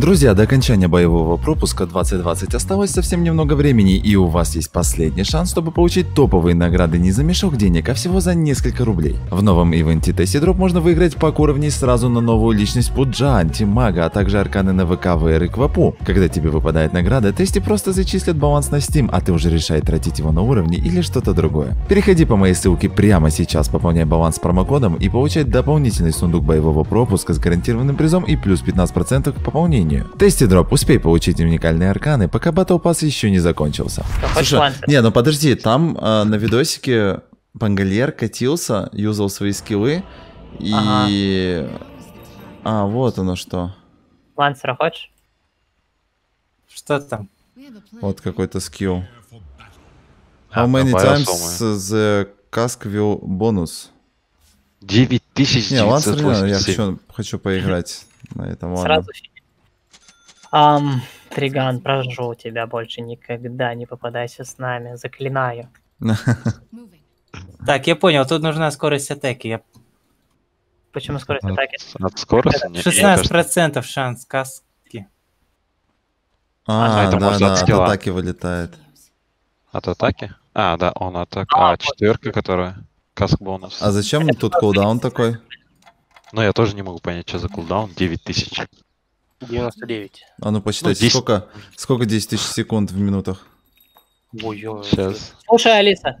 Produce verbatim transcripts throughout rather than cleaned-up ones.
Друзья, до окончания боевого пропуска двадцать двадцать осталось совсем немного времени, и у вас есть последний шанс, чтобы получить топовые награды не за мешок денег, а всего за несколько рублей. В новом ивенте Tasty Drop можно выиграть пак уровней сразу на новую личность Пуджа, антимага, а также арканы на ВК, ВР и Квапу. Когда тебе выпадает награда, Tasty просто зачислят баланс на Steam, а ты уже решай, тратить его на уровни или что-то другое. Переходи по моей ссылке прямо сейчас, пополняй баланс промокодом и получай дополнительный сундук боевого пропуска с гарантированным призом и плюс пятнадцать процентов к пополнению. Tasty Drop, успей получить уникальные арканы, пока Battle Pass еще не закончился. Слушай, не, ну подожди, там э, на видосике Пангольер катился, юзал свои скиллы и... Ага. А, вот оно что. Лансера хочешь? Что там? Вот какой-то скилл. How many times the cask will bonus? девять тысяч девятьсот восемьдесят семь. Не, лансер, я хочу, хочу поиграть на этом. Сразу. Ам, Триган, прошу тебя, больше никогда не попадайся с нами, заклинаю. Так, я понял, тут нужна скорость атаки. Я... Почему скорость атаки? От скорости? шестнадцать процентов шанс каски. А, это да, да, от атаки вылетает. От атаки? А, да, он атака. А, четверка, которая каск бонус. А зачем тут кулдаун такой? Ну, я тоже не могу понять, что за кулдаун. девять тысяч. девяносто девять. А ну посчитайте, ну, сколько, сколько десять тысяч секунд в минутах? Ой-ой. Сейчас. Слушай, Алиса.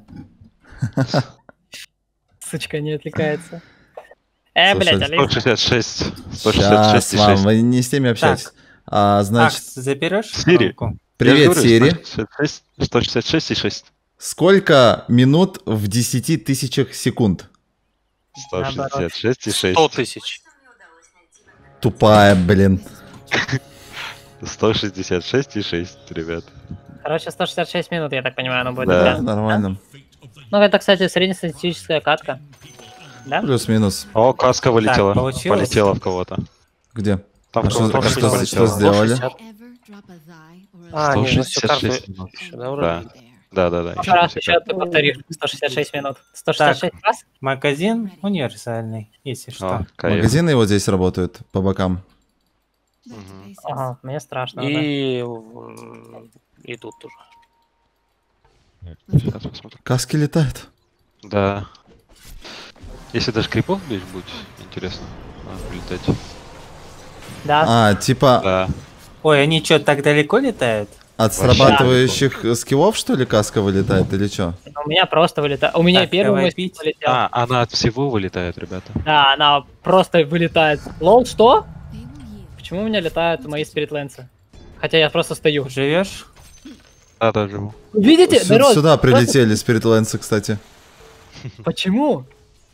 Сучка не отвлекается. Э, блядь, Алиса. сто шестьдесят шесть. сто шестьдесят шесть. Сейчас, вам, вы не с теми общаетесь. А, значит... Акс, заберешь? Сири. Привет, Сири. сто шестьдесят шесть и шесть. Сколько минут в десяти тысячах секунд? сто шестьдесят шесть и шесть. сто тысяч. Тупая, блин. сто шестьдесят шесть и шесть, ребят. Короче, сто шестьдесят шесть минут, я так понимаю, оно будет. Да, да? Нормально. Ну, это, кстати, среднестатистическая катка. Да? Плюс-минус. О, каска вылетела. Так, полетела в кого-то. Где? Там а что, что, что, что сделали? А, сто не, шестьдесят шесть минут. Да. Да, да, да. Еще раз, еще ты повторишь. сто шестьдесят шесть минут. сто шестьдесят шесть Так, раз? Магазин универсальный, если что. О, магазины вот здесь работают по бокам. Угу. Ага, мне страшно. И... И тут тоже. Сейчас посмотрим. Каски летают. Да. Если даже крипов здесь будет, интересно. Надо прилетать. Да. А, типа... Да. Ой, они что, так далеко летают? От срабатывающих да. скиллов, что ли, каска вылетает или что? У меня просто вылетает. У меня так, первый мой вылетел. А, она от всего вылетает, ребята. Да, она просто вылетает. Лол, что? Почему у меня летают мои спиритленсы? Хотя я просто стою. Живешь? Да, да, живу. Видите, Сю народ? Сюда прилетели спиритленсы, кстати. Почему?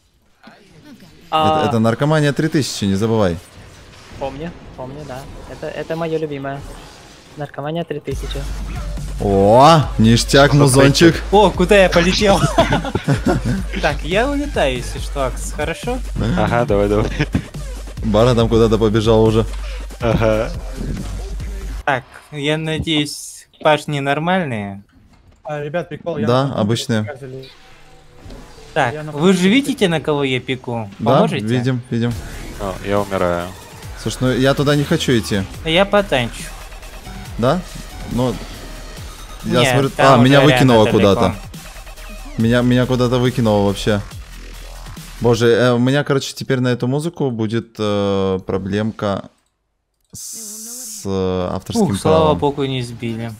Это, это наркомания три тысячи, не забывай. Помню, помню, да. Это, это мое любимое. Наркомания три тысячи. О, ништяк, музончик. О, куда я полетел? Так, я улетаю, если что, Акс, хорошо? Ага, давай, давай. Бара там куда-то побежал уже. Ага. Так, я надеюсь, пашни нормальные. А, ребят, прикол. Да, обычные. Так, вы же видите, на кого я пеку? Да, Поможете? видим, видим. О, я умираю. Слушай, ну я туда не хочу идти. Я потанчу. Да? Ну... Я Нет, смотрю... А, меня выкинуло куда-то. далеко. Меня, меня куда-то выкинуло вообще. Боже, э, у меня, короче, теперь на эту музыку будет э, проблемка с, с э, авторским Ух, правом. слава богу, не сбили.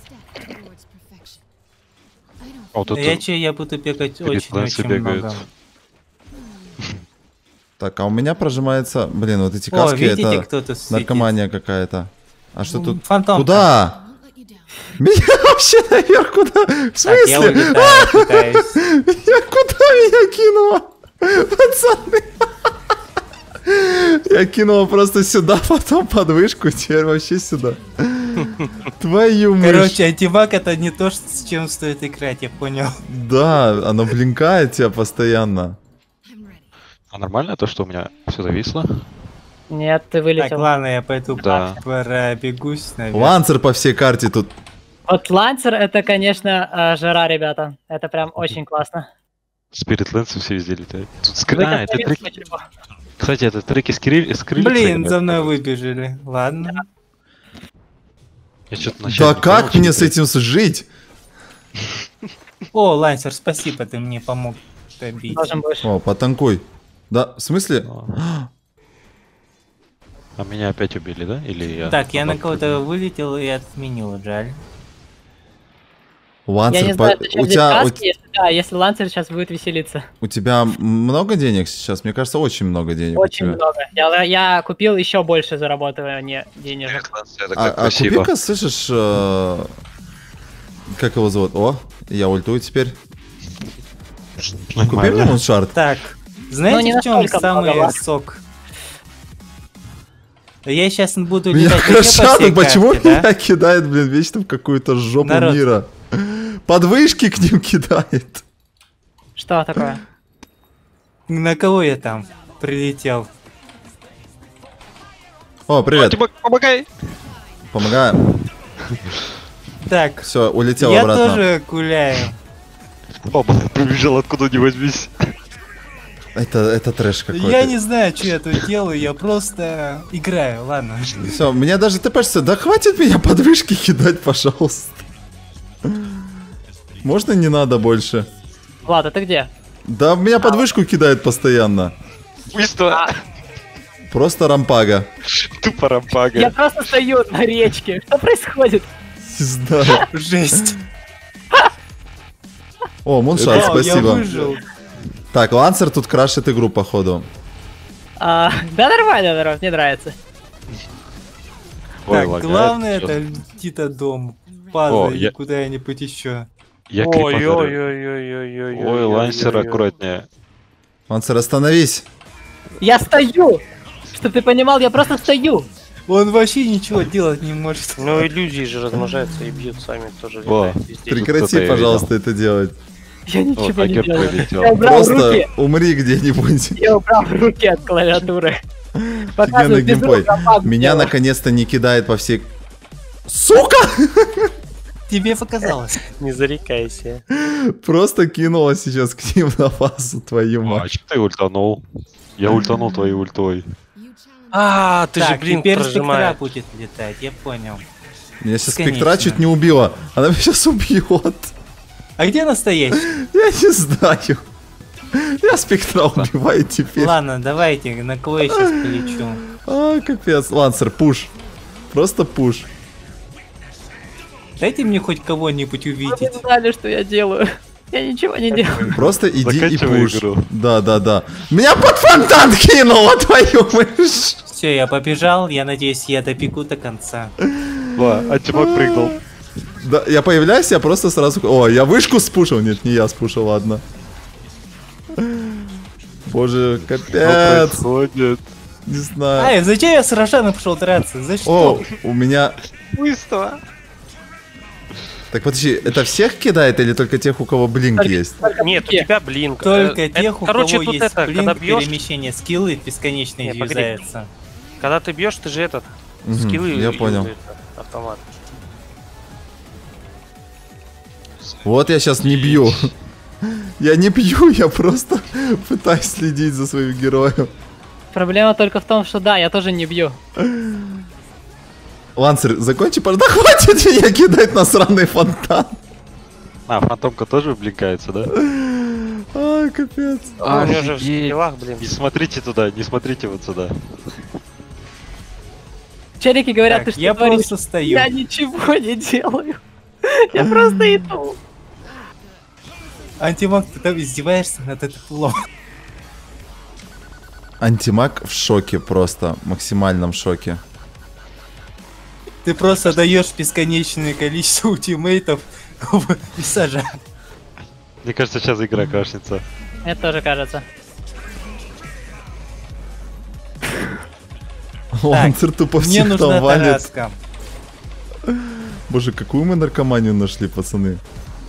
О, тут Я че, я буду бегать очень-очень много. Так, а у меня прожимается... Блин, вот эти О, каски, видите, это наркомания какая-то. А что тут? Фантом. Куда? Меня вообще наверх куда? В смысле? Так, я улетаю, пытаюсь. Меня куда меня кинуло? Пацаны. Я кинул просто сюда, потом под вышку, теперь вообще сюда. Твою мышь. Короче, антивак это не то, с чем стоит играть, я понял. Да, оно блинкает тебя постоянно. А нормально то, что у меня все зависло? Нет, ты вылетел. Так, ладно, я пойду да. пробегусь, наверное. Лансер по всей карте тут. Вот лансер это, конечно, жара, ребята. Это прям очень классно. Спирит Лэнсы все везде летают. Тут скры... А, это треки... Кстати, это треки с, крыль... с крыльцами. Блин, за мной выбежали. Ладно. Я что-то Да как мне с этим жить? О, Лансер, спасибо, ты мне помог добить. Должен больше. О, потанкуй. Да, в смысле? А меня опять убили, да? Или я... Так, я на наоборот, кого-то вылетел и отменил, жаль. Я Лансер, не по- знаю, зачем у здесь тебя, каски, если, да, если Лансер сейчас будет веселиться. у, у тебя много денег сейчас? Мне кажется, очень много денег. у Очень тебя. много. Я, я купил еще больше заработывания денежек. Это А, как а красиво. купи-ка, слышишь, э, как его зовут? О, я ультую теперь. Купи мне Нормально. муншард. Так, Ну, знаете, не в чем настолько самый много. сок? Я сейчас буду Меня летать вообще по всей кошаток, почему карте, да? меня кидает, блин, вечно в какую-то жопу Народ. мира? Подвышки к ним кидает. Что такое? На кого я там прилетел? О, привет. Тимок, помогай! Помогаю. Так, Все, улетел я обратно. тоже гуляю. Оба, прибежал откуда не возьмись. Это, это трэш какой-то. Я не знаю, что я тут делаю, я просто играю, ладно. Все, мне даже тпшится. Да хватит меня подвышки кидать, пожалуйста. Можно не надо больше? Влад, а ты где? Да меня подвышку кидает постоянно. Быстро! Просто рампага. Тупо рампага. Я просто стою на речке. Что происходит? Не знаю. Жесть. О, муншард, Вау, я спасибо. выжил. Так, Лансер тут крашит игру, походу. А, да нормально, народ, мне нравится. Ой, Так, лагает, главное чё-то. это Тита дом. О, Падай я- куда-нибудь еще. Я крипа зарю. Ой-ой-ой-ой-ой-ой. Ой, Лансер, аккуратнее. Лансер, остановись. Я стою! Чтоб ты понимал, я просто стою! Он вообще ничего делать не может. Ну, иллюзии же размножаются и бьют сами тоже. О, летают везде. Прекрати, кто-то я пожалуйста, это делать. Я О, ничего не Хакер делаю. прилетел. Я убрал Просто руки! умри где-нибудь. Я убрал руки от клавиатуры. Офигенный Показываю геймплей. безумно рампагу Меня сделал. наконец-то не кидает по всей... Сука! Тебе показалось. Не зарекайся. Просто кинула сейчас к ним на фазу, твою А, мать. че ты ультанул? Я ультанул твоей ультой. А, ты же, Так, блин, теперь спектра прожимаешь. будет летать, я понял. Меня сейчас Бесконечно. спектра чуть не убила. Она меня сейчас убьет. А где настоящий? Я не знаю. Я спектра убиваю теперь. Ладно, давайте, на кого я сейчас полечу? А, капец. Лансер, пуш. Просто пуш. Дайте мне хоть кого-нибудь Вы увидеть. не знали, что я делаю. Я ничего не делаю. Просто иди и Заканчивай пуш. игру. Да, да, да. Меня под фонтан кинуло, твою мышь. Все, я побежал, я надеюсь, я допеку до конца. Ва, антимаг прыгнул. Да, я появляюсь, я просто сразу... О, я вышку спушил. Нет, не я спушил, ладно. Боже, Что капец. происходит? Не знаю. Ай, зачем я с Рошаном пошел драться? За что? О, у меня... Быстро. Так, подожди, это всех кидает или только тех, у кого блинк Только- есть? только Нет, у руки. тебя блинк. Только Э, тех, это- у короче, кого тут есть это, когда блинк, бьешь, перемещение, скиллы бесконечные Не, погоди. юзаются. когда ты бьешь, ты же этот Мгм, скиллы я понял. юзает автомат. Вот я сейчас не бью. Я не бью, я просто пытаюсь следить за своим героем. Проблема только в том, что да, я тоже не бью. Лансер, закончи, пожалуйста. Да хватит меня кидать на сраный фонтан. А, фантомка тоже бликается, да? А, капец. А, у него же в Офигеть. скиллах, блин. Не смотрите туда, не смотрите вот сюда. Челики говорят, Так, ты что я творишь? просто стою. Я ничего не делаю. Я просто иду. Антимаг, ты там издеваешься над этим лом. Антимаг в шоке просто, максимальном шоке. Ты просто даешь бесконечное количество ультимейтов и сажа. Мне кажется, сейчас игра крашнется. Мне тоже кажется. Лансер тупо Мне всех нужна там валит. тараска. Боже, какую мы наркоманию нашли, пацаны.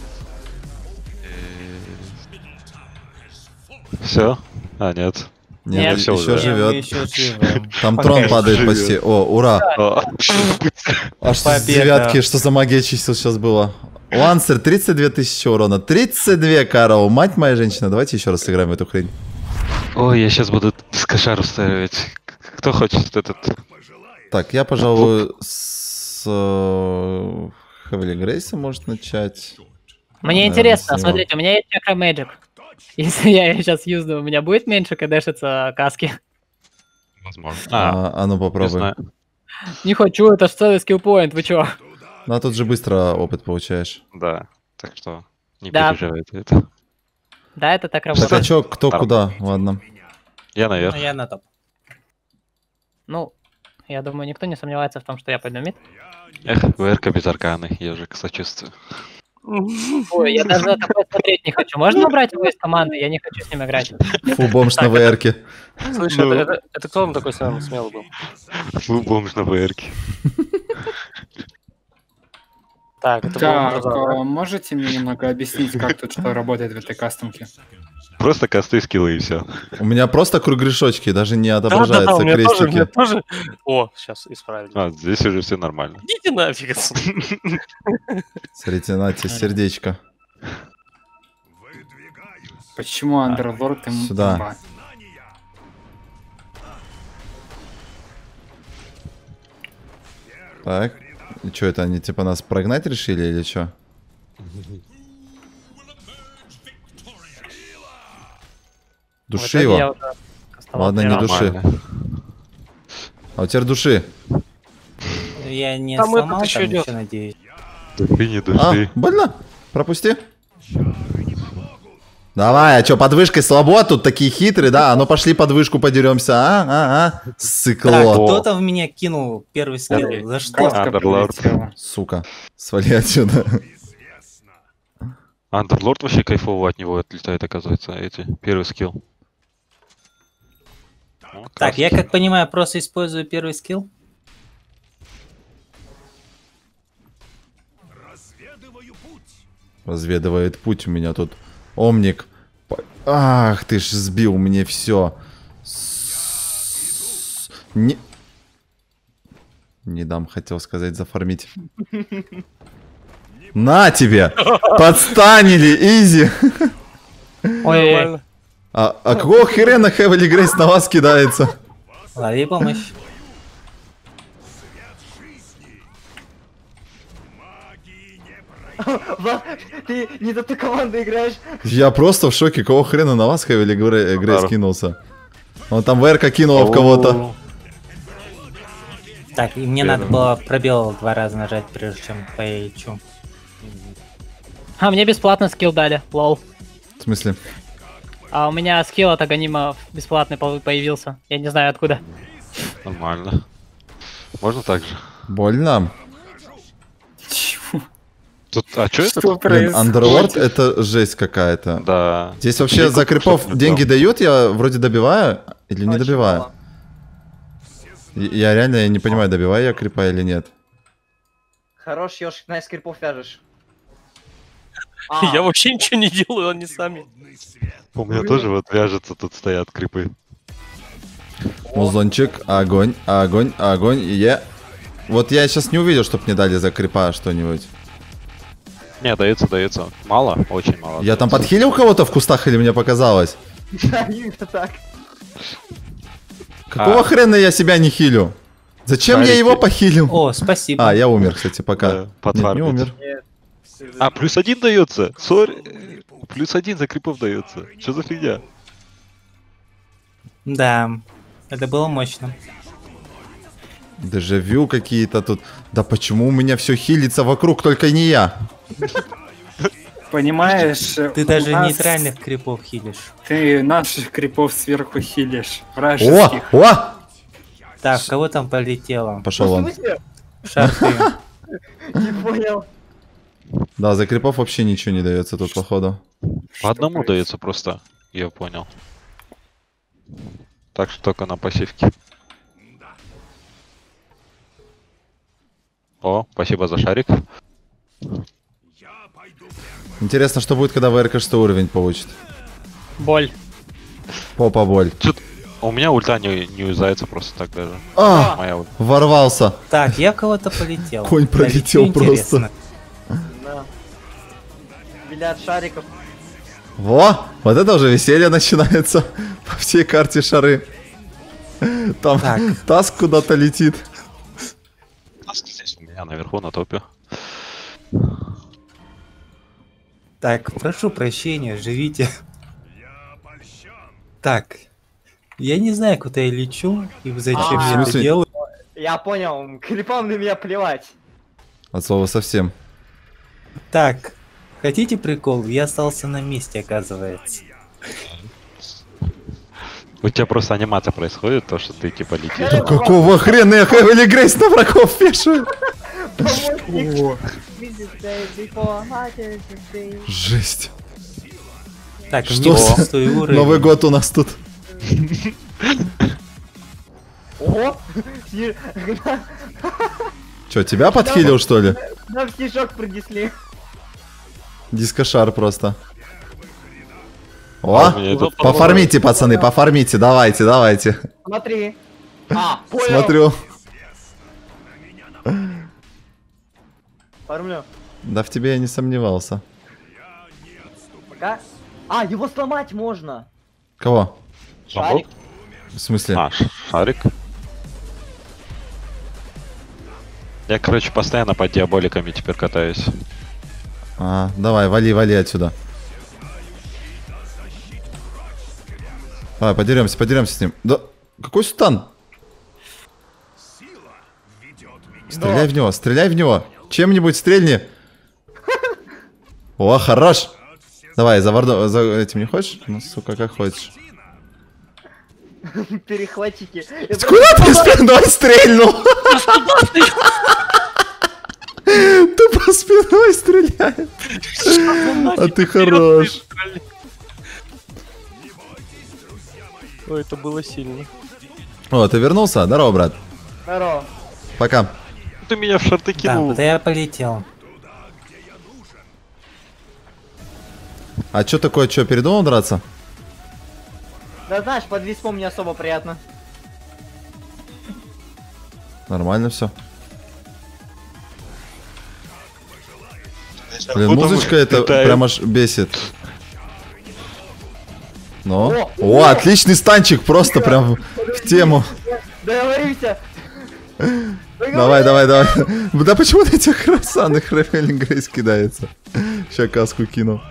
Все? А, нет. Нет, Нет. еще Всё, да. живет. Мы еще живем. Там Пока трон еще падает живет. почти. О, ура. А, Аж с Победа. девятки, что за магия чисел сейчас было? Лансер, тридцать две тысячи урона. тридцать две, Карл. Мать моя женщина. Давайте еще раз сыграем в эту хрень. Ой, я сейчас буду с кошар устраивать. Кто хочет этот? Так, я, пожалуй, с с э, Heavily Grace может начать. Мне Наверное, интересно, с него. смотрите, у меня есть Chakra Magic. Если я ее сейчас юзну, у меня будет меньше кдэшиться каски? Возможно. А, А, а ну не попробуй. знаю. Не хочу, это ж целый скиллпоинт, вы чё? Ну а тут же быстро опыт получаешь. Да, так что не Да. переживай за это. Да, это так Так, работает. а чё, кто Нормально. куда? Ладно. Я Ну, наверх. я на топ. Ну, я думаю, никто не сомневается в том, что я пойду мид. Эх, ВРК без арканы, ежик, сочувствую. Ой, я даже такое смотреть не хочу. Можно убрать его из команды? Я не хочу с ним играть. Фу, бомж на ВРке. Слышь, Ну. это, это- это кто он такой сам смелый был? Фу, бомж на ВРКе. Так, это был Так, Мурза, да? а можете мне немного объяснить, как тут что работает в этой кастомке? Просто косты, скиллы и все. У меня просто кругрешочки, даже не Да, да, да, отображаются у меня тоже, у меня крестики. тоже. О, сейчас исправили. А, здесь уже все нормально. Идите нафиг отсюда. Смотрите, нате, сердечко. Почему Андерлорд ему Сюда. имба? Так. И чё это, они типа нас прогнать решили или чё? Души В итоге я его. уже кастовал Ладно, три не раза. души. Нормально. А у тебя души. Я не Там этот сломал, еще там идет. еще надеюсь. Души, не А, души. больно? Пропусти. Давай, а чё, под вышкой слабо? Тут такие хитрые, да? А ну пошли под вышку подеремся, а? А, а? Так, Сыкло. кто-то в меня кинул первый скилл. За что? Каска Андерлорд. прилетела. Сука. Свали отсюда. Андерлорд вообще кайфово от него отлетает, оказывается, эти, первый скилл. О, Так, я красавчик. как понимаю, просто использую первый скилл. Разведывает путь у меня тут. Омник. По- Ах, ты ж сбил мне все. Не... Не дам, хотел сказать, зафармить. На тебе! Подстанили, изи! Ой, Нормально. А, а какого хрена Heavily Grace на вас кидается? Лови помощь. ты не за ту команду играешь. Я просто в шоке, какого хрена на вас Heavily Gra- Grace Ударов. кинулся? Он там ВРК кинула в кого-то. Так, и мне надо было пробел два раза нажать, прежде чем поячу. А, мне бесплатно скилл дали, лол. В смысле? А у меня скилл от Аганима бесплатный пов- появился. Я не знаю откуда. Нормально. Можно так же? Больно? Чего? Тут, а что это? Что Блин, Underlord происходит? это жесть какая-то. Да. Здесь вообще за крипов что-то деньги там. дают, я вроде добиваю или не добиваю? Я я реально я не понимаю, добиваю я крипа или нет. Хорош, ёж, на скрипов вяжешь. Я вообще ничего не делаю, они сами. У меня тоже вот вяжется, тут стоят крипы. Музончик, огонь, огонь, огонь, е. Вот я сейчас не увидел, чтоб мне дали за крипа что-нибудь. Не, дается, дается. Мало, очень мало. Я там дается. подхилил кого-то в кустах или мне показалось? Да, именно так. Какого А. хрена я себя не хилю? Зачем я Шарики. его похилил? О, спасибо. А, я умер, кстати, пока. Да, Нет, не подфармить. умер. А, плюс один дается. Сори. Плюс один за крипов дается. Что за фигня? Да, это было мощно. Дежавю какие-то тут. Да почему у меня все хилится вокруг, только не я? Понимаешь, Ты у даже нас- нейтральных крипов хилишь. Ты наших крипов сверху хилишь. О, Вражеских. о! Так, кого там полетело? Пошел он. Шарты. Не понял. Да, за крипов вообще ничего не дается тут, походу. По одному дается просто. Я понял. Так что только на пассивке. О, спасибо за шарик. Интересно, что будет, когда ВРК шестой уровень получит. Боль. Попа боль. Чё-то- У меня ульта не, не юзается просто так даже. А, Моя ульта. ворвался. Так, я в кого-то полетел. Конь пролетел Навещу, интересно. Да. Миллиард шариков. Во, вот это уже веселье начинается по всей карте шары. Там Так. таск куда-то летит. Здесь у меня. Я наверху, на топе. Так, прошу прощения, живите. Так, я не знаю, куда я лечу и зачем А, я в это смысле? делаю. Я понял, крипам на меня плевать. От слова совсем. Так, хотите прикол? Я остался на месте, оказывается. У тебя просто анимация происходит, то, что ты типа летишь. Да какого хрена я Хэвили Грейс на врагов вешаю? Жесть. Так, Что вниз, за- стой, уровень. Новый год у нас тут. Ого! Сни- Че, тебя подхилил, что ли? Нам снежок принесли. Дискошар просто. А О, у меня этот- пофармите, пацаны, пофармите, давайте, давайте. Смотри. А, понял. Смотрю. Фармлю. Да в тебе я не сомневался. Пока. А, его сломать можно. Кого? Шарик. В смысле? А, ш- шарик. Я, короче, постоянно под диаболиками теперь катаюсь. А, давай, вали, вали отсюда. Давай, подеремся, подеремся с ним. Да, какой стан? Стреляй в него, стреляй в него. Чем-нибудь стрельни. О, хорош. Давай, за вардо... за этим не хочешь? Ну, сука, как хочешь. Перехватите. Куда ты спиной стрельнул? Тупо спиной стреляет. А ты хорош. Ой, это было сильно. О, ты вернулся? Здорово, брат. Здорово. Пока. Ты меня в шарты Да, кинул. куда я полетел? А чё такое, чё, передумал драться? Да знаешь, под виспом не особо приятно. Нормально все. Блин, Вот он музычка это летает. прям аж бесит. Ну? О, О, отличный станчик, просто прям в тему. Договоримся. Давай, давай, давай. Да почему на этих красанных Хэвили Грейс кидается? Ща каску кину.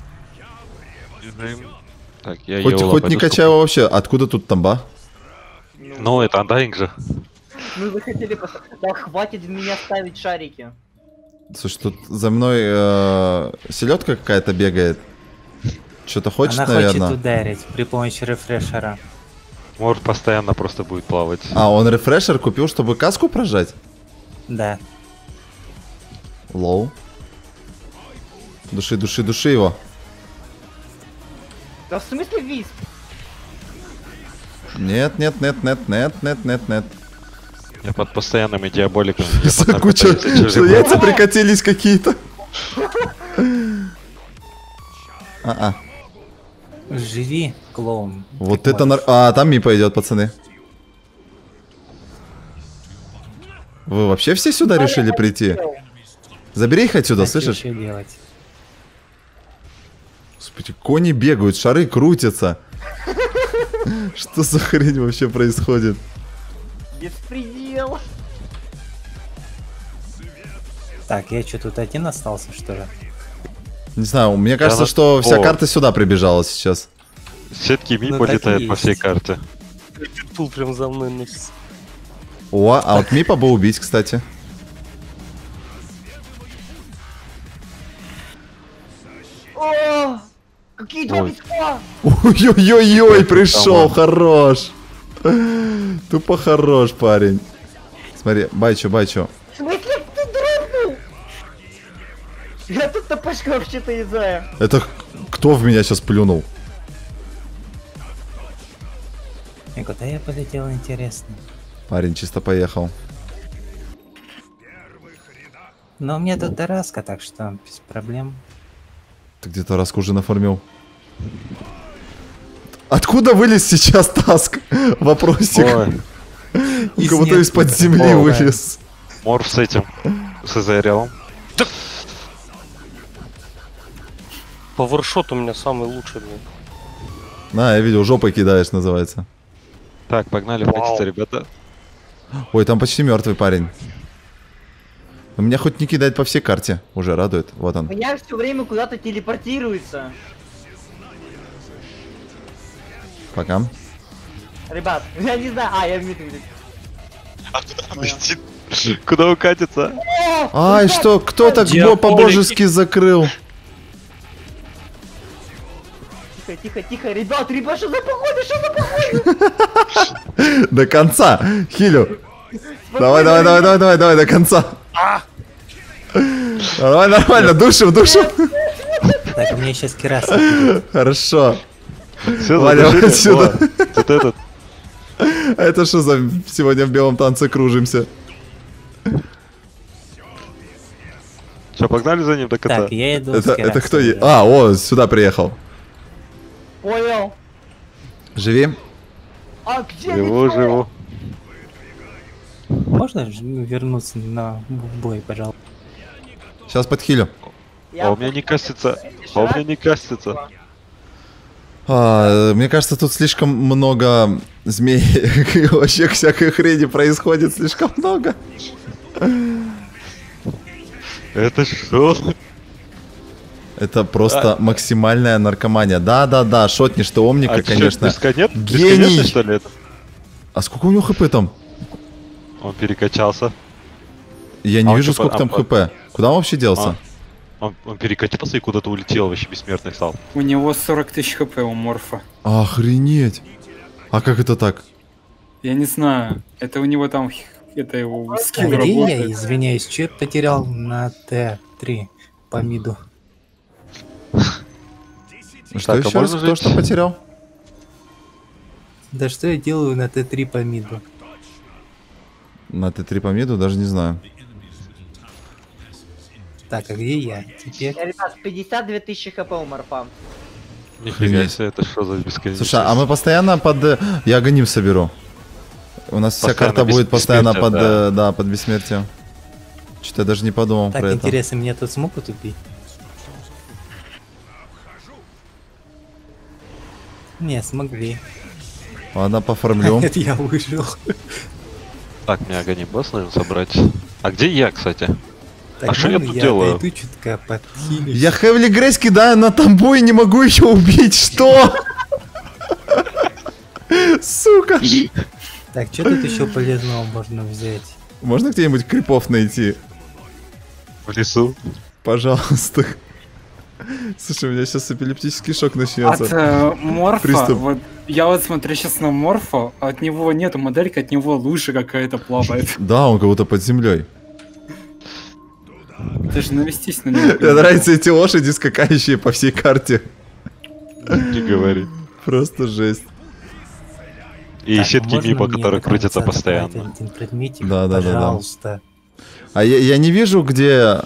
Так, я Хоть, Йола хоть не пойду качай его вообще. Откуда тут тамба? скуплю. Ну, это Undying же. Мы захотели просто... Да хватит меня ставить шарики. Слушай, тут за мной э, селедка какая-то бегает. Что-то хочет, Она наверное. хочет ударить при помощи рефрешера. Мор постоянно просто будет плавать. А, он рефрешер купил, чтобы каску прожать? Да. Лоу. Души, души, души его. Да в смысле висп? Нет, нет, нет, нет, нет, нет, нет, нет. Я под постоянными диаболиками. Я пока Куча, пытаюсь эти что же- яйца прикатились какие-то. А-а. Живи, клоун. Вот Как это... нар- А, там Ми пойдет, пацаны. Вы вообще все сюда решили прийти? Забери их отсюда, можешь. Что слышишь? еще делать? Господи, кони бегают, шары крутятся. Что за хрень вообще происходит? Беспредел. Так, я что, тут один остался, что ли? Не знаю, мне кажется, на- что вся О. карта сюда прибежала сейчас. Сетки Ми Ну, так и полетают по всей есть. карте. Тут прям за мной носится. О, а вот Мипа бы убить, кстати. О, какие два Ой. виспа! Ой-ой-ой, пришел, хорош. Тупо хорош, парень. Смотри, байчу, байчу. В смысле ты дрогнул? Я тут топашка вообще-то не знаю. Это кто в меня сейчас плюнул? И куда я полетел, интересно? Парень чисто поехал. Но у меня тут Тараска, так что без проблем. Ты где-то раску уже нафармил. Откуда вылез сейчас Таск? Вопросик. Ой, У из кого-то ниоткуда. из-под земли О, вылез. Морф с этим. С Эзариэлом. Павершот у меня самый лучший, блин. На, я видел, жопой кидаешь, называется. Так, погнали Вау. файтиться, ребята. Ой, там почти мертвый парень. Но меня хоть не кидает по всей карте. Уже радует. Вот он. Меня все время куда-то телепортируется. Пока. Ребят, я не знаю. А, я в мид вылез. А куда он летит? Куда укатится? Ай, что? Кто так Диаболики. по-божески закрыл? Тихо, тихо, тихо. Ребят, ребят, что за походы, что за походы? До конца. Хилю. Давай, давай, давай, давай, давай, давай, до конца. Давай, нормально, душим, душим. Так, у меня сейчас кераса. Хорошо. Все, Ваня, задушили? отсюда. О, вот этот. А это что за сегодня в белом танце кружимся? Что, погнали за ним до конца? Так, я иду с Это, керасой, это кто? е- да. А, о, сюда приехал. Понял. Живи. А где Живу, лицо? живу. Можно ж вернуться на бой, пожалуйста? Сейчас подхилю. Я А у меня не кастится. Еще А у раз? меня не кастится. А, мне кажется, тут слишком много змей и вообще всякой хрени происходит слишком много. Это что? Это просто максимальная наркомания. Да-да-да, шотнешь ты Омника, А чё, конечно. бесконец- Гений! бесконечно, что ли, это? А сколько у него хп там? Он перекачался. Я не А он вижу, чё, сколько а там по- хп. Куда он вообще делся? А. Он, он перекатился и куда-то улетел, вообще бессмертный стал. У него сорок тысяч хп у Морфа. Охренеть. А как это так? Я не знаю. Это у него там... х- Это его А скилл где я, работает. извиняюсь, что потерял на Т три по миду? Что Так, а еще раз? можно Кто жить? что потерял? Да что я делаю на Т три по миду? На Т три по миду даже не знаю. Так, а где я? Теперь... Ребят, пятьдесят две тысячи хп у Морфа. Нифига Охренеть. себе, это что за бесконечность? Слушай, а мы постоянно под... э, Я гоним соберу. У нас вся Постоянно карта бес- будет постоянно бессмертие, под... да. э, Да, под бессмертие. Что-то я даже не подумал Так, про это. интересно, меня тут смогут убить? Не, смогли. Ладно, поформлю. Это я выжил. Так, мне огонь босс нужно собрать. А где я, кстати? Так, А что я ну, тут я делаю? отойду чутка подхилюсь. Я Хевли Грейс кидаю на тамбу и не могу еще убить. Что? Сука. Так, что тут еще полезного можно взять? Можно где-нибудь крипов найти? В лесу. Пожалуйста. Слушай, у меня сейчас эпилептический шок От начнется. э, Морфа, Приступ. вот я вот смотрю сейчас на Морфа, а от него нету модельки, от него лучше какая-то плавает. Да, он как будто под землей. Даже навестись на него. Мне нравятся эти лошади, скакающие по всей карте. Не говори. Просто жесть. И Так, сетки можно мипа, мне которые до крутятся конца постоянно. добавить один предметик? Да, да, да, да. Пожалуйста. А я, я не вижу, где...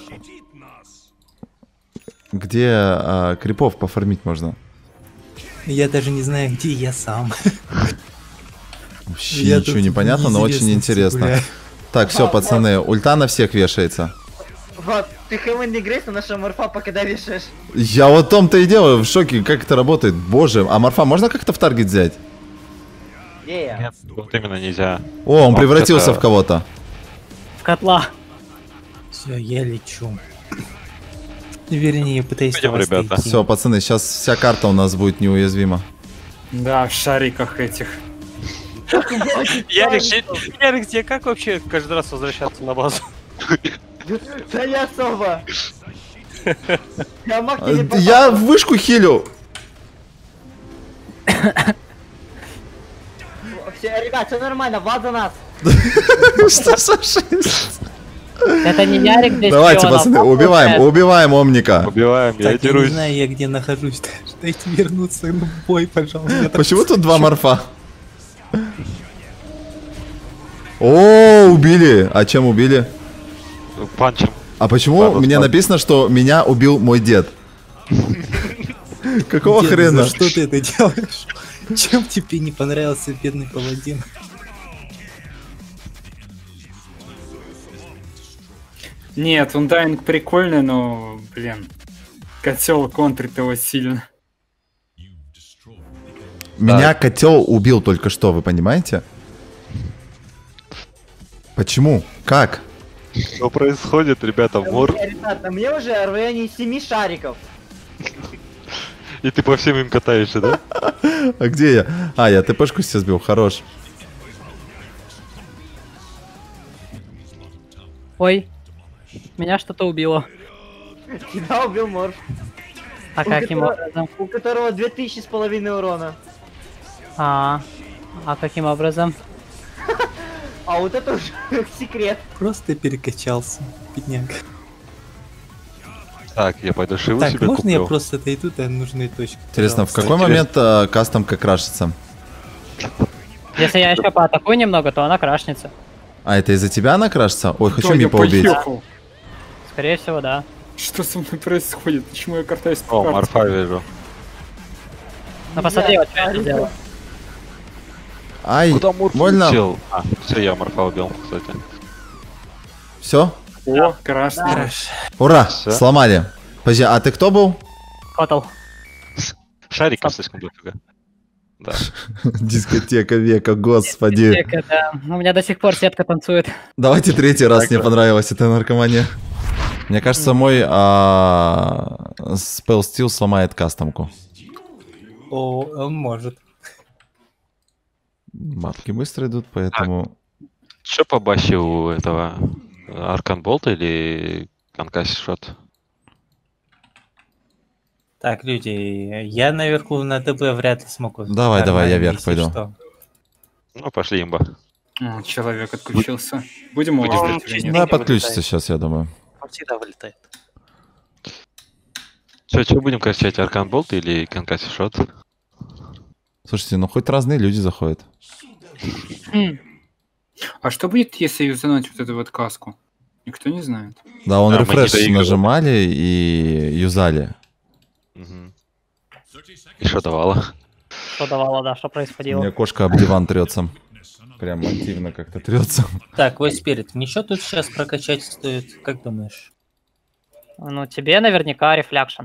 Где а, крипов пофармить можно. Я даже не знаю, где я сам. Вообще Я ничего тут не понятно, но очень неизвестности интересно. гуляю. Так, все, пацаны, ульта на всех вешается. Вот, ты Хевли Грейс на нашего Морфа пока вешаешь. Я вот в том-то и делаю, в шоке, как это работает. Боже, а морфа можно как-то в таргет взять? Где я? Нет, вот именно нельзя. О, он О, превратился это- в кого-то. В котла. Все, я лечу. Вернее, пытаюсь Пойдем, до вас ребята. дойти. Все, пацаны, сейчас вся карта у нас будет неуязвима. Да, в шариках этих. Ярик, че- Ярик, тебе как вообще каждый раз возвращаться на базу? Да не особо. Я маг Э, телепортации. Я в вышку хилю. Все, ребят, все нормально, Влад за нас. Что за жизнь? Это не Ярик без Давайте, пиона, пацаны, а убиваем, получается. убиваем Омника. Убиваем, я Так, я не дерусь. знаю, я где нахожусь. Дайте вернуться на бой, пожалуйста. Я так Почему тут два скучаю. морфа? О, убили. А чем убили? Панчем. А почему Ладно, мне ладно. написано, что меня убил мой дед? Какого Дед, хрена? за что ты это делаешь? Чем тебе не понравился бедный паладин? Нет, Undying прикольный, но, блин, котел контрит его сильно. Меня котел убил только что, вы понимаете? Почему? Как? Что происходит, ребята? Мор... Ребята, мне уже в районе семи шариков. И ты по всем им катаешься, да? А где я? А, я ТПшку сейчас сбил, хорош. Ой, меня что-то убило. Тебя убил Морф. А У каким которого- образом? У которого две тысячи с половиной урона. А, а каким образом? А вот это уже секрет. Просто перекачался, бедняк. Так, я пойду шиву Так, себе можно я куплю. просто отойду до нужной точки? Интересно, в пожалуйста? какой момент э, кастомка крашится? Если я еще поатакую немного, то она крашнется. А это из-за тебя она крашится? Ой, хочу Да, я Мипа убить. поехал. Скорее всего, да. Что со мной происходит? Почему я картаюсь по О, карте? Марфа вижу. Ну посмотри, вот что я сделал. Ай, Куда Мурф больно. улетел? А, все, я Марфа убил, кстати. Все? О, красный. Хорошо. Ура, Всё. сломали. Подожди, а ты кто был? Хотел. Шариков слишком дофига. Да. Дискотека века, господи. Дискотека, да. У меня до сих пор сетка танцует. Давайте третий раз мне понравилась эта наркомания. Мне кажется, мой а, Spell Steel сломает кастомку. О, он может. Бабки быстро идут, поэтому... Что по баще у этого? Аркан Болт или Конкасси Шот? Так, люди, я наверху на ДБ вряд ли смогу. Давай, давай, я нормально, вверх если пойду. что. Ну, пошли, имба. О, человек отключился. Будем его Будем ждать или нет? Да, не подключится вылетает. сейчас, я думаю. Он всегда вылетает. Че, что будем качать, Аркан Болт или Конкасси Шот? Слушайте, ну хоть разные люди заходят. Хм. А что будет, если юзануть вот эту вот каску? Никто не знает. Да, он А, мы не рефреш доигрывали. нажимали и юзали. Угу. И что давало? Что давало, да, что У происходило. меня кошка об диван трется. Прям активно как-то трется. Так, Вой Спирит, ничего тут сейчас прокачать стоит, как думаешь? Ну, тебе наверняка рефлекшн.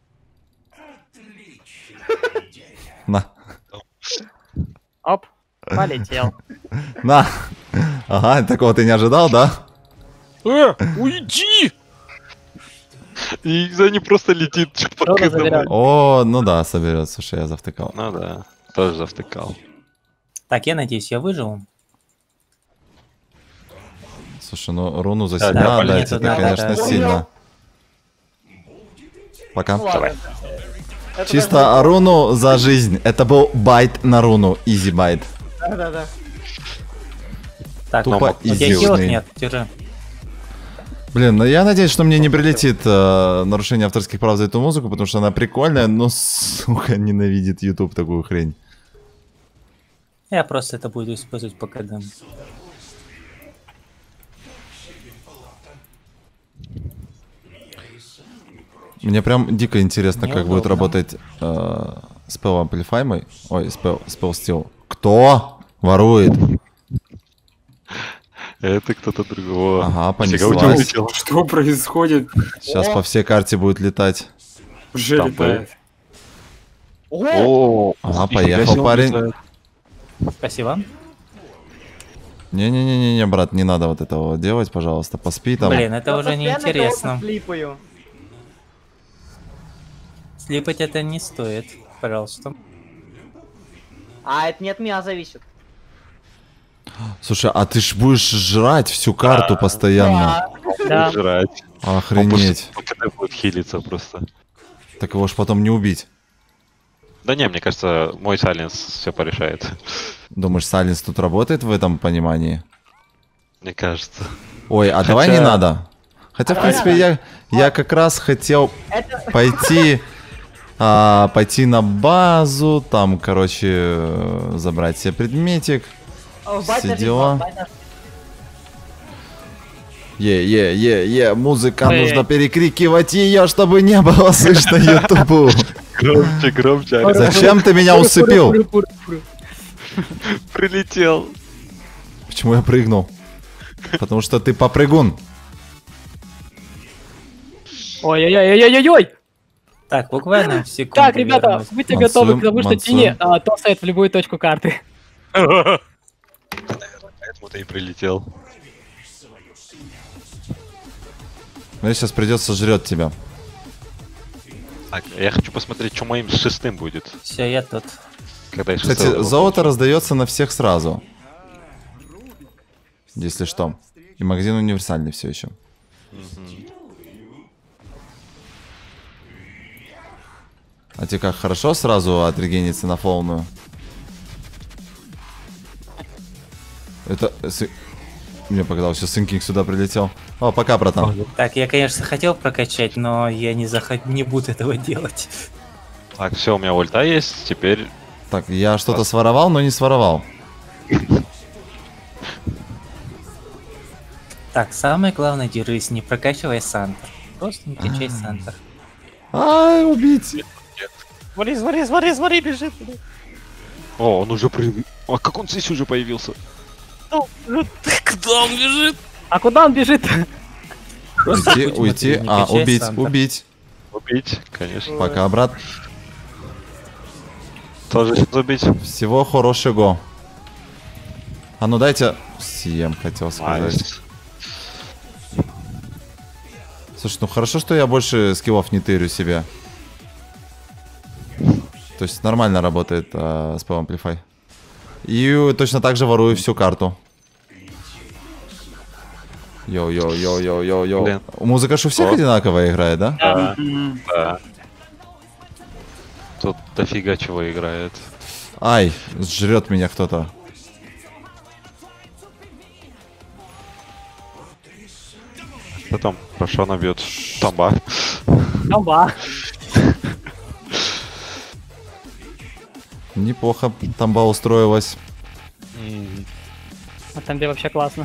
На. Оп, полетел. На. Ага, такого ты не ожидал, да? Э, уйди! И за не просто летит Что чупак ты забираешь? О, ну да, соберет. Слушай, я завтыкал. Ну да, тоже завтыкал. Так, я надеюсь, я выжил. Слушай, ну руну за Да, себя да, отдать, нет, это, да, конечно, да. сильно. Пока. Ну ладно. Это Чисто руну за жизнь. Это был байт на руну. Изи байт. даже- Да-да-да. Так, Тупо у тебя изюмный. хилок нет, держи. Блин, ну я надеюсь, что мне не прилетит э, нарушение авторских прав за эту музыку, потому что она прикольная, но, сука, ненавидит YouTube такую хрень. Я просто это буду использовать по кодам. Мне прям дико интересно, как будет Неудобно. работать э, Spell Amplify мой. Ой, Spell, Spell Steel. Кто ворует? Это кто-то другого. Ага, Фига, понеслась. у тебя улетел. Что происходит? Сейчас по всей карте будет летать. Уже Там летает. О, О, Ага, нифига поехал себе он парень. летает. Спасибо. Не-не-не-не, брат, не надо вот этого вот делать, пожалуйста. Поспи там. Блин, это я уже постоянно кого-то неинтересно. слипаю. Слипать это не стоит, пожалуйста. А это не от меня зависит. Слушай, а ты ж будешь жрать всю карту постоянно. Да. Жрать. Охренеть. Он когда будет хилиться просто. Так его ж потом не убить. Да не, мне кажется, мой сайленс все порешает. Думаешь, Сайленс тут работает в этом понимании? Мне кажется. Ой, а давай не надо. Хотя, в принципе, я, я как раз хотел Это... пойти, а, пойти на базу, там, короче, э, забрать себе предметик. О, байт Все на дела. жизнь, байт на- Е-е-е-е, музыка, Эй. нужно перекрикивать ее, чтобы не было слышно Ютубу. Громче, громче, Алекс. Зачем ты меня усыпил? Прилетел. Почему я прыгнул? Потому что ты попрыгун. Ой-ой-ой-ой-ой-ой! Так, буквально секунду. Так, ребята, вернусь. будьте Мансур, готовы к тому, что Мансур. Тини а, топсает в любую точку карты. Поэтому ты и прилетел. Мне сейчас придется жрет тебя. Так, я хочу посмотреть, что моим шестым будет. Все, я тут. Когда я Кстати, шестого золото раздается на всех сразу. Если что. И магазин универсальный все еще. А тебе как, хорошо сразу отрегениться на полную? Это... сы- Мне показалось, что Сын Кинг сюда прилетел. О, пока, братан. Так, я, конечно, хотел прокачать, но я не захот... не буду этого делать. Так, все, у меня ульта есть, теперь... Так, я что-то своровал, но не своровал. Так, самое главное, держись, не прокачивай Сантер. Просто не качай Сантер. Ай, убить! Смотри, смотри, смотри, смотри, бежит. О, он уже при... А как он здесь уже появился? Куда он бежит? А куда он бежит? Просто Уйти, будь уйти, смотри, не а, качай убить, Сантер. убить. Убить, конечно. Пока, брат. Тоже сейчас убить. Всего хорошего. А ну дайте... Съем, хотел сказать. Найс. Слушай, ну хорошо, что я больше скиллов не тырю себе. То есть нормально работает э, спел Amplify. И точно так же ворую всю карту. Йоу-йоу-йоу-йоу-йоу-йоу. Блин. Музыка ж у всех О. одинаковая играет, да? Да, М, да. Тут дофига чего играет. Ай, сжрет меня кто-то. Потом Рошана бьет. Тамба. Оба. Неплохо тамба устроилась. А там где вообще классно.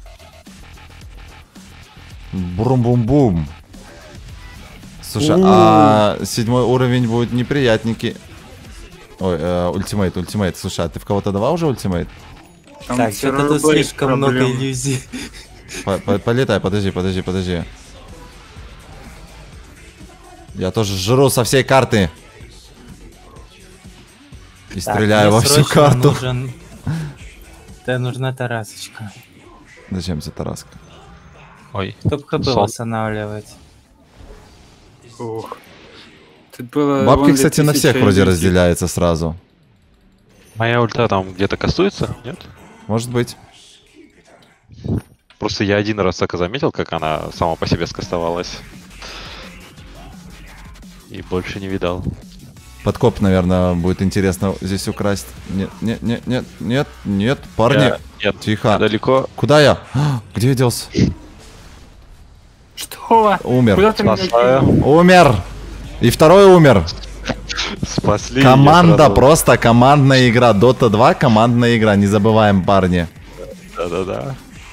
Брум-бум-бум. Слушай, а седьмой уровень будет неприятненький. Ой, э, ультимейт, ультимейт. Слушай, а ты в кого-то давал уже ультимейт? там Так, всё что-то тут равно слишком много проблем. иллюзий. По- по- Полетай, подожди, подожди, подожди. Я тоже жру со всей карты. И Так, стреляю мне во всю срочно карту. нужен- Да, нужна тарасочка. Зачем тебе тараска? Ой. Чтоб ХП Сон. восстанавливать. Ух. Тут было Бабки, only кстати, на всех тысяча вроде иллюзий. разделяется сразу. Моя ульта там где-то кастуется? Нет? Может быть. Просто я один раз только заметил, как она сама по себе скастовалась. И больше не видал. Подкоп, наверное, будет интересно здесь украсть. Нет, нет, нет, нет, нет, нет, парни. Я- Нет, Тихо. далеко. Куда я? А, где я делся? Что? Умер. Куда ты меня Спасаю. кинул? Умер. И второй умер. Спасли. Команда, я сразу- просто командная игра. Дота два командная игра. Не забываем, парни. Да-да-да.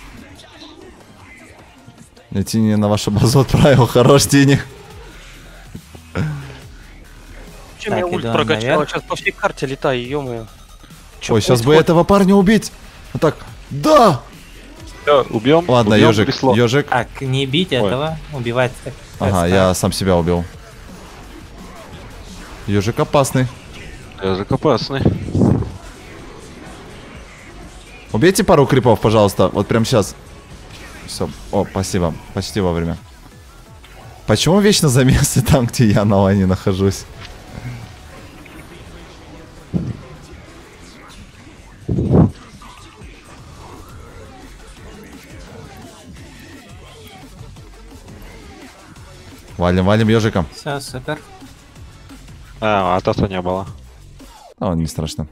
Я Тини на вашу базу отправил. Хорош, Тини. Че Так, меня иду ульт на прокачал? наверх. Сейчас по всей карте летаю, ё-моё. Чё Ой, сейчас бы происходит? этого парня убить. Вот так. Да! Все, убьем. Ладно, убьем, ежик, трясло. ежик. Так, не бить этого, убивать. так, Ага, просто. я сам себя убил. Ежик опасный. Ежик опасный. Убейте пару крипов, пожалуйста. Вот прям сейчас. Все. О, спасибо. Почти вовремя. Почему вечно замесы там, где я на лайне нахожусь? Валим, валим ежиком. Все, супер. А, а то не было. А, не страшно.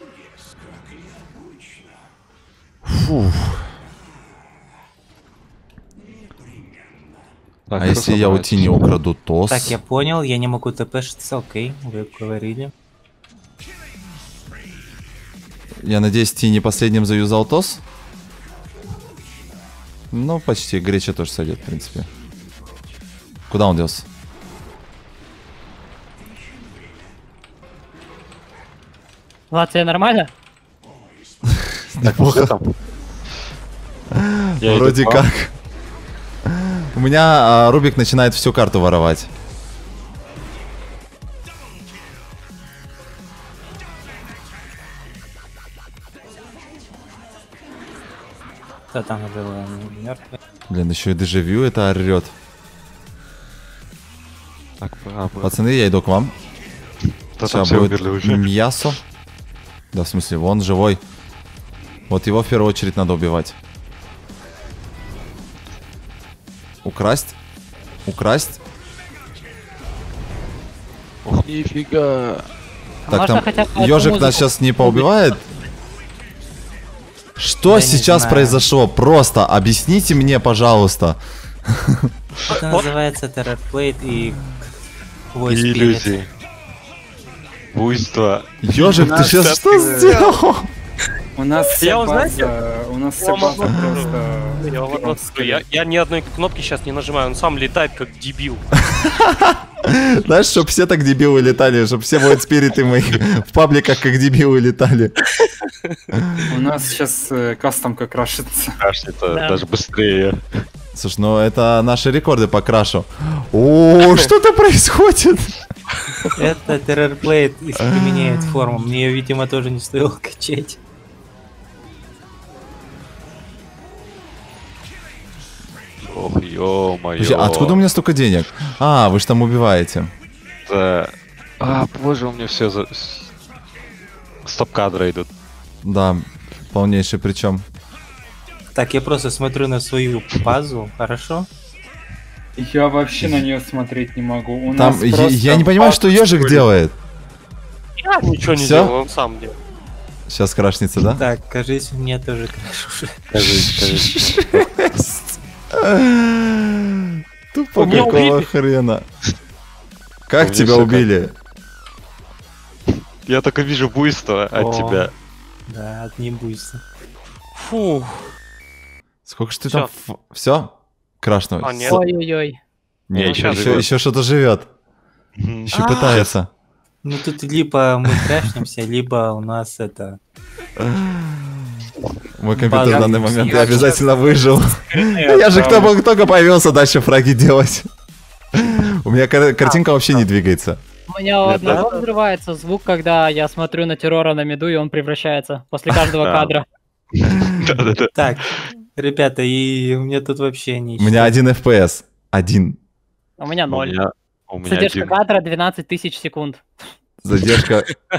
Фух. Так, А если я у собрать. Тини украду тос? Так, я понял, я не могу тпшиться, окей, вы говорили. Я надеюсь, Тини последним заюзал тос? Ну, почти. Греча тоже сойдет, в принципе. Куда он делся? Латвия нормально? Неплохо. Я иду Вроде к вам. как. У меня а, Рубик начинает всю карту воровать. Кто там был мертвый? Блин, еще и дежавю это орет. Так, а, Пацаны, я иду к вам. да там Сейчас все будет умерли уже. мясо. Да, в смысле, вон живой. Вот его в первую очередь надо убивать. Украсть. Украсть. Ох, нифига. Так, можно там хотя бы одну ежик нас музыку сейчас не поубивает. Что Я не сейчас знаю. произошло? Просто объясните мне, пожалуйста. Это называется террорплейт и Voice И Spirit. иллюзии. Буйство. Ежик, ты нас сейчас сейчас, что э, сделал? У нас вся Я, вы база, знаете, у нас вся я база могу- просто... Я, вот- вот скажу, я, я ни одной кнопки сейчас не нажимаю, он сам летает как дебил. Знаешь, чтобы все так дебилы летали, чтобы все вот спириты моих в пабликах как дебилы летали. У нас сейчас э, кастомка крашится. Кажется, Да. даже быстрее. Слушай, ну это наши рекорды по крашу. О, что-то происходит. Это террорплейт применяет форму. Мне ее, видимо, тоже не стоило качать. Ох, ё-моё. Подожди, а откуда у меня столько денег? А, вы же там убиваете. Да. А, боже, у меня все за... Стоп-кадры идут. Да, полнейший причем. Так, я просто смотрю на свою базу, хорошо? Я вообще на нее смотреть не могу. У Там, нас я, просто я не понимаю, что ежик были. делает. Я ничего не Всё? делал, он сам делал. Сейчас крашнется, да? Так, кажись, у меня тоже краш уже. Скажи, скажи. Тупо Меня какого убили. хрена? Как У меня тебя всё убили? Я только вижу буйство от О. тебя. Да, одни буйства. Фу. Сколько ж ты там? Все? Крашнулось? А, нет. Ой-ой-ой. Не, Не, еще, ещё еще, живёт. что-то живет. Мгм. Еще А. пытается. Ну тут либо мы крашнемся, либо у нас это... Мой компьютер в База. данный момент Я обязательно выжил. Э, Я же кто там- бы- только появился дальше фраги делать. У меня кар- картинка вообще не двигается. У меня у Нет, одного да? взрывается звук, когда я смотрю на террора на меду, и он превращается после каждого Да. кадра. Да-да-да. Так, ребята, и у меня тут вообще У ничего. меня один эф пи эс. Один. У меня У ноль. меня, у меня Задержка один. кадра двенадцать тысяч секунд. Задержка.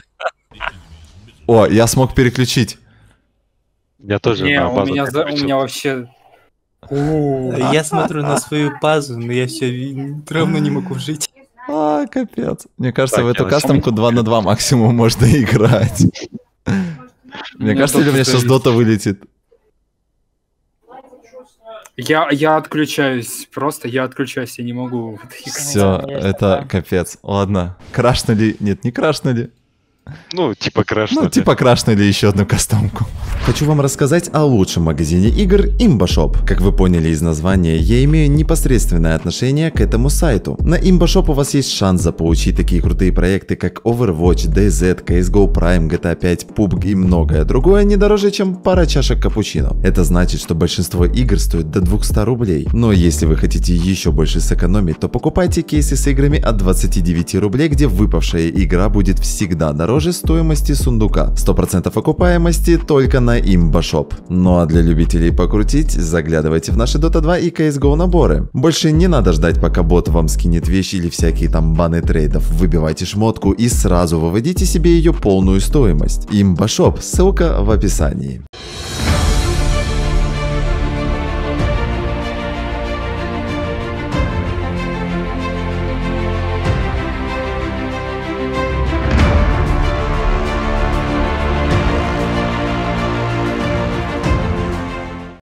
О, я смог переключить. Я тоже Не, на у базу меня, за- у переключил. меня вообще... Я смотрю на свою базу, но я все равно не могу жить. А, капец. Мне кажется, Так, в я эту начал. кастомку два на два максимум можно играть. Мне Ну, кажется, или у меня тут сейчас зависит. дота вылетит. Я, я отключаюсь, просто я отключаюсь, я не могу в это играть. Все, конечно, это да. капец. Ладно. Крашнули. Нет, не крашнули. Ну, типа крашнули. Ну, типа крашнули еще одну кастомку. Хочу вам рассказать о лучшем магазине игр Imboshop. Как вы поняли из названия, я имею непосредственное отношение к этому сайту. На Imboshop у вас есть шанс заполучить такие крутые проекты, как Overwatch, ди зет, си эс го Prime, джи ти эй пять, пабг и многое другое не дороже, чем пара чашек капучино. Это значит, что большинство игр стоит до двухсот рублей. Но если вы хотите еще больше сэкономить, то покупайте кейсы с играми от двадцати девяти рублей, где выпавшая игра будет всегда дороже стоимости сундука. сто процентов окупаемости только на Imboshop. Ну а для любителей покрутить, заглядывайте в наши дота два и си эс го наборы. Больше не надо ждать, пока бот вам скинет вещи или всякие там баны трейдов. Выбивайте шмотку и сразу выводите себе ее полную стоимость. Imboshop, ссылка в описании.